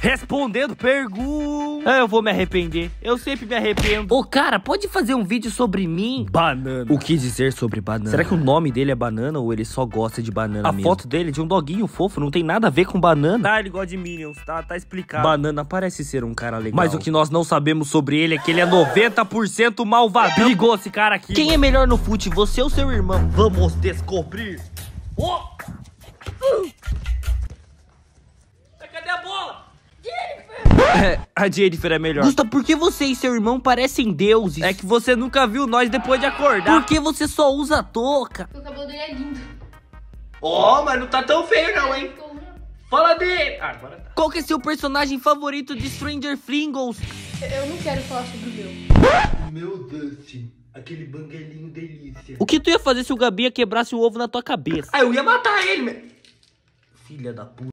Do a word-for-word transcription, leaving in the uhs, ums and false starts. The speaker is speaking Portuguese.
Respondendo perguntas. É, eu vou me arrepender. Eu sempre me arrependo. Ô, cara, pode fazer um vídeo sobre mim? Banana. O que dizer sobre banana? Será que o nome dele é banana ou ele só gosta de banana A mesmo? Foto dele é de um doguinho fofo, não tem nada a ver com banana. Ah, ele gosta de Minions, tá, tá explicado. Banana parece ser um cara legal. Mas o que nós não sabemos sobre ele é que ele é noventa por cento malvadão. Perigoso esse cara aqui. Quem é melhor no fute, você ou seu irmão? Vamos descobrir. Oh! Uh! Cadê a bola? É, a Jennifer é melhor. Gusta, por que você e seu irmão parecem deuses? É que você nunca viu nós depois de acordar. Por que você só usa touca? O cabelo dele é lindo. Ó, oh, mas não tá tão feio não, hein? Fala dele. Ah, agora tá. Qual que é seu personagem favorito de Stranger Things? Eu não quero falar sobre o meu. Meu Dustin, aquele banguelinho delícia. O que tu ia fazer se o Gabi quebrasse o ovo na tua cabeça? Ah, eu ia matar ele, meu. Filha da puta.